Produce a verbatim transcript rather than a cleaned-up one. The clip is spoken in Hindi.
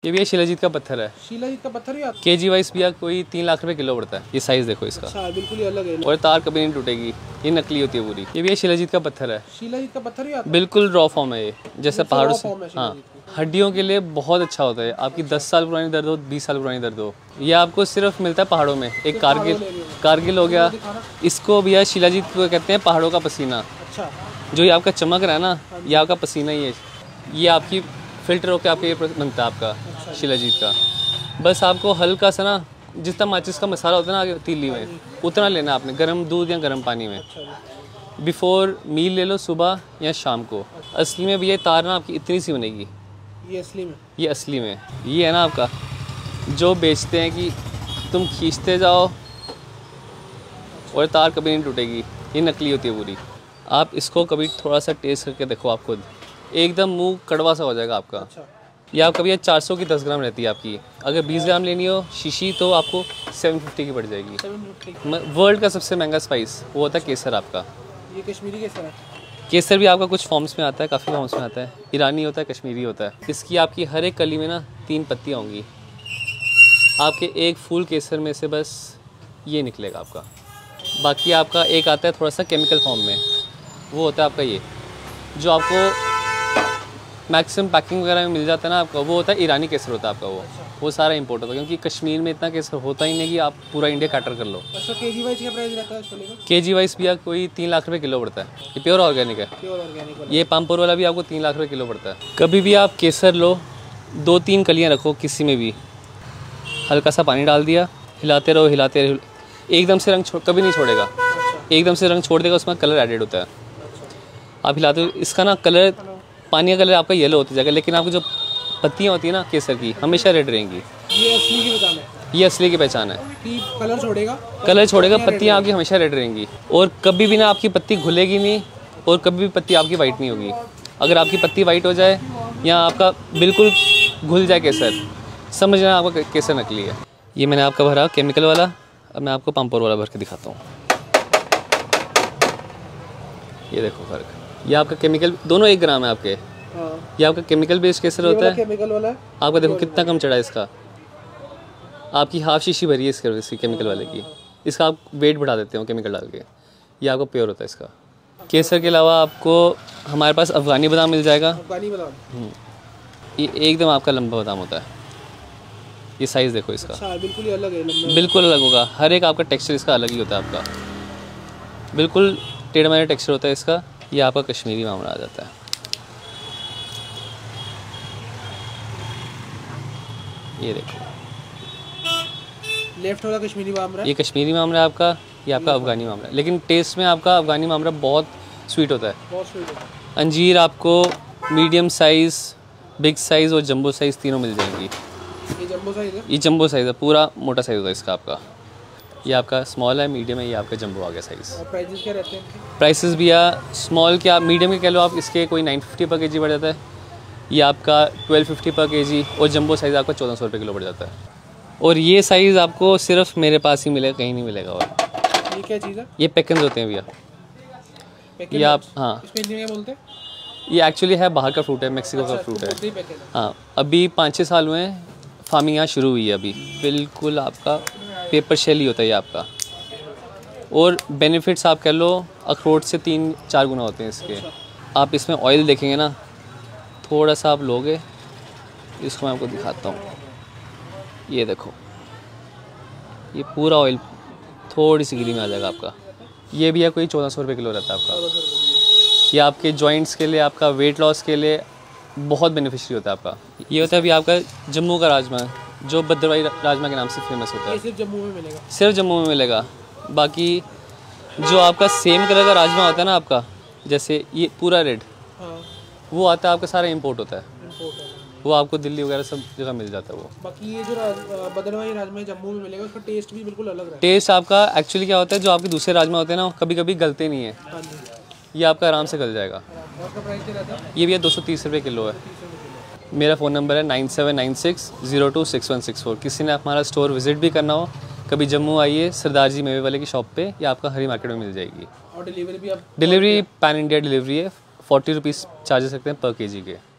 ये भी शिलाजीत का पत्थर है। शिलाजीत का पत्थर भी आता है? के जी वाइज भैया कोई तीन लाख रुपए किलो पड़ता है। ये साइज़ देखो इसका। अच्छा, बिल्कुल ही अलग है। और तार कभी नहीं टूटेगी, ये नकली होती है पूरी। ये भी शिलाजीत का पत्थर है। शिलाजीत का पत्थर भी आता है? बिल्कुल रॉ फॉर्म है ये, जैसे पहाड़ों से। हाँ, हड्डियों के लिए बहुत अच्छा होता है। आपकी दस साल पुरानी दर्द हो, बीस साल पुरानी दर्द हो, ये आपको सिर्फ मिलता है पहाड़ों में। एक कारगिल कारगिल हो गया, इसको भैया शिलाजीत को कहते हैं पहाड़ों का पसीना। अच्छा, जो ये आपका चमक रहा है ना, ये आपका पसीना ही है। ये आपकी फिल्टर होकर आपका ये बनता है आपका शिलाजीत का। बस आपको हल्का सा ना, जितना माचिस का मसाला होता है ना आगे तीली में, उतना लेना आपने गर्म दूध या गर्म पानी में। बिफोर मील ले लो, सुबह या शाम को। असली में भी ये तार ना आपकी इतनी सी बनेगी। ये असली में? ये असली में ये है ना आपका, जो बेचते हैं कि तुम खींचते जाओ और तार कभी नहीं टूटेगी, ये नकली होती है पूरी। आप इसको कभी थोड़ा सा टेस्ट करके देखो, आप खुद एकदम मुंह कड़वा सा हो जाएगा आपका। अच्छा। ये आप कभी चार सौ की दस ग्राम रहती है आपकी। अगर बीस ग्राम लेनी हो शीशी तो आपको सात सौ पचास की पड़ जाएगी। वर्ल्ड का सबसे महंगा स्पाइस वो होता है केसर आपका। ये कश्मीरी केसर है? केसर भी आपका कुछ फॉर्म्स में आता है, काफ़ी फॉर्म्स में आता है। ईरानी होता है, कश्मीरी होता है। इसकी आपकी हर एक कली में ना तीन पत्तियाँ होंगी। आपके एक फूल केसर में से बस ये निकलेगा आपका। बाकी आपका एक आता है थोड़ा सा केमिकल फॉर्म में, वो होता है आपका ये, जो आपको मैक्सिमम पैकिंग वगैरह में मिल जाता है ना आपका, वो होता है ईरानी केसर होता है आपका। वो वो सारा इंपोर्ट होता है, क्योंकि कश्मीर में इतना केसर होता ही नहीं कि आप पूरा इंडिया कैटर कर लो। अच्छा, केजी वाइज क्या प्राइस रहता है छोले का? केजी वाइज भी आप कोई तीन लाख रुपए किलो पड़ता है। ये प्योर ऑर्गेनिक है। प्योर ऑर्गेनिक वाला? ये पामपुर वाला भी आपको तीन लाख रुपए किलो पड़ता है। कभी भी आप केसर लो, दो तीन कलियाँ रखो किसी में भी, हल्का सा पानी डाल दिया, हिलाते रहो हिलाते रहो, एकदम से रंग छोड़ कभी नहीं छोड़ेगा। एकदम से रंग छोड़ देगा, उसमें कलर एडेड होता है। आप हिलाते हो, इसका ना कलर, पानी का कलर आपका येलो होता जाएगा, लेकिन आपकी जो पत्तियाँ होती है ना केसर की, हमेशा रेड रहेंगी। ये असली की पहचान है? ये असली की पहचान है। कलर छोड़ेगा कलर छोड़ेगा पत्तियाँ आपकी हमेशा रेड रहेंगी। और कभी भी ना आपकी पत्ती घुलेगी नहीं, और कभी भी पत्ती आपकी वाइट नहीं होगी। अगर आपकी पत्ती वाइट हो जाए या आपका बिल्कुल घुल जाए केसर, समझना आपका केसर नकली है। ये मैंने आपका भरा केमिकल वाला, अब मैं आपको पामपुर वाला भर के दिखाता हूँ। ये देखो फ़र्क, ये आपका केमिकल, दोनों एक ग्राम है आपके। हाँ। ये आपका केमिकल बेस्ड केसर होता है। केमिकल वाला है आपका, देखो कितना कम चढ़ा है इसका। आपकी हाफ शीशी भरी है इसके इसकी केमिकल वाले की। इसका आप वेट बढ़ा देते हो केमिकल डाल के। ये आपको प्योर होता है इसका। केसर के अलावा आपको हमारे पास अफ़गानी बादाम मिल जाएगा। अफ़गानी बादाम? ये एकदम आपका लंबा बादाम होता है। ये साइज़ देखो इसका। अच्छा, बिल्कुल ही अलग है। बिल्कुल अलग होगा, हर एक आपका टेक्सचर इसका अलग ही होता है आपका। बिल्कुल टेढ़ा मेढ़ा टेक्सचर होता है इसका। ये आपका कश्मीरी मामला आ जाता है। ये देखो, लेफ्ट वाला कश्मीरी मामला, ये कश्मीरी मामला है आपका, ये आपका अफ़गानी मामला है। लेकिन टेस्ट में आपका अफ़गानी मामला बहुत स्वीट होता है। बहुत स्वीट होता है। अंजीर आपको मीडियम साइज़, बिग साइज़ और जंबो साइज़ तीनों मिल जाएंगी। ये जंबो साइज़ है? ये जंबो साइज़ है, पूरा मोटा साइज़ होता है इसका आपका। ये आपका स्मॉल है, मीडियम है, ये आपका जंबो आ गया साइज़। और प्राइसेस क्या रहते हैं? प्राइसेस भी या स्मॉल क्या मीडियम के कह लो आप, इसके कोई नाइन फिफ्टी पर के जी पड़ जाता है। ये आपका ट्वेल्व फिफ्टी पर के जी, और जंबो साइज़ आपका चौदह सौ रुपये किलो पड़ जाता है। और ये साइज़ आपको सिर्फ मेरे पास ही मिलेगा, कहीं नहीं मिलेगा। और ये क्या चीज़ है? ये पेकन्स होते हैं भैया। ये आप, हाँ, इसको हिंदी में बोलते हैं? ये एक्चुअली है बाहर का फ्रूट है, मेक्सिको का फ्रूट है। हाँ, अभी पाँच छः साल हुए हैं, फार्मिंग यहाँ शुरू हुई है अभी। बिल्कुल आपका पेपर शेल ही होता है ये आपका। और बेनिफिट्स आप कह लो अखरोट से तीन चार गुना होते हैं इसके। आप इसमें ऑयल देखेंगे ना, थोड़ा सा आप लोगे, इसको मैं आपको दिखाता हूँ। ये देखो, ये पूरा ऑयल थोड़ी सी गिरी में आ जाएगा आपका। ये भी है कोई चौदह सौ रुपये किलो रहता है आपका। ये आपके जॉइंट्स के लिए, आपका वेट लॉस के लिए बहुत बेनिफिशियरी होता है आपका। ये होता है अभी आपका जम्मू का राजमा, जो भद्रवाही राजमा के नाम से फेमस होता है। सिर्फ जम्मू में मिलेगा? सिर्फ जम्मू में मिलेगा। बाकी जो आपका सेम कलर का राजमा होता है ना आपका, जैसे ये पूरा रेड, हाँ, वो आता है आपका सारा इंपोर्ट होता है। वो आपको दिल्ली वगैरह सब जगह मिल जाता है वो। बाकी ये जो भद्रवाही राजमा जम्मू में मिलेगा, उसका टेस्ट भी बिल्कुल अलग है। टेस्ट आपका एक्चुअली क्या होता है, जो आपके दूसरे राजमा होते हैं ना, कभी कभी गलते नहीं है। ये आपका आराम से गल जाएगा। उसका प्राइस क्या रहता है? ये भी दो सौ तीस रुपये किलो है। मेरा फ़ोन नंबर है nine seven nine six zero two six one six four. किसी ने हमारा स्टोर विज़िट भी करना हो, कभी जम्मू आइए, सरदार जी मेवे वाले की शॉप पे, या आपका हरी मार्केट में मिल जाएगी। और डिलीवरी भी आप? डिलीवरी पैन इंडिया डिलीवरी है, फोर्टी रुपीज़ चार्जेस सकते हैं पर के जी के।